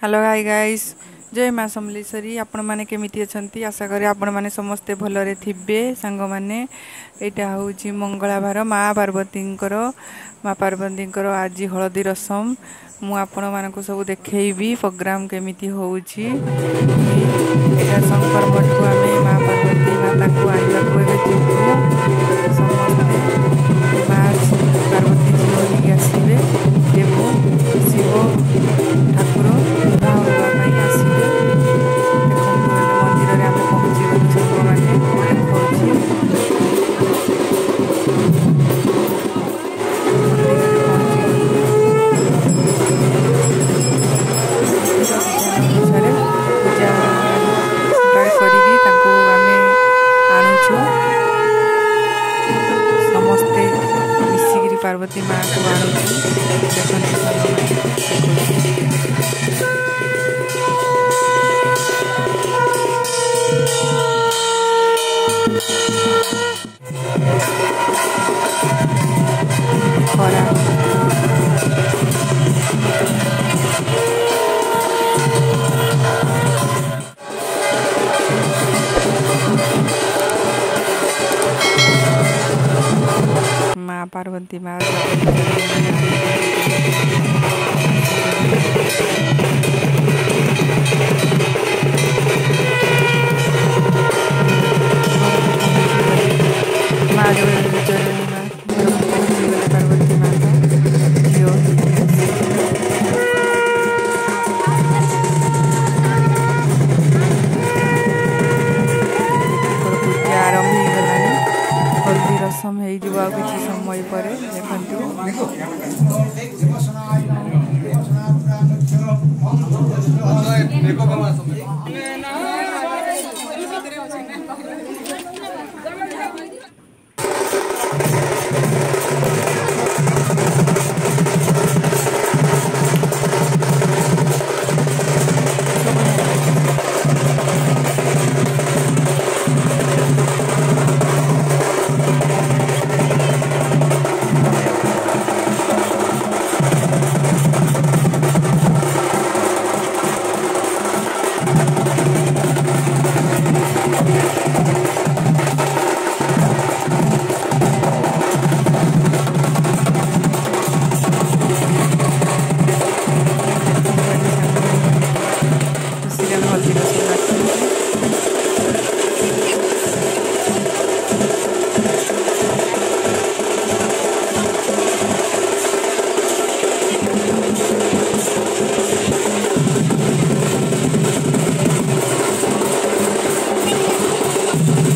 hello hi guys जय माँ समलेश्वरी आपण मैंने केमिति अछंती आशा करी आपण मैंने समस्ते भलरे थिबे सांग माने एटा होउची मंगलावार माँ पार्वती आज हलदी रसम मु आपण मानक सब देखैबी प्रोग्राम केमिति होउची एटा शंकर मठ को आमे माँ पार्वती माता को आइबा को एबे जिबु समस्ते माँ पार्वती जी होली आसीबे देवो शिव ठाकुर विवाह होगा आसवे देखो मंदिर में आम पहुँची गलु सांग मैंने अनुसार पूजा आणुछु समस्ते मिसिकी पार्वती माँ को आणुछु खरा माँ पार्वती माँ पार्वती माता झील पूजा आरंभ हो गलानी हल्दी रसम हो किसी समय पर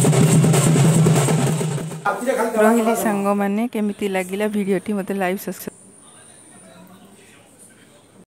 रही सांग मैंने केमिति लगिला वीडियोटी मते लाइव सब्सक्राइब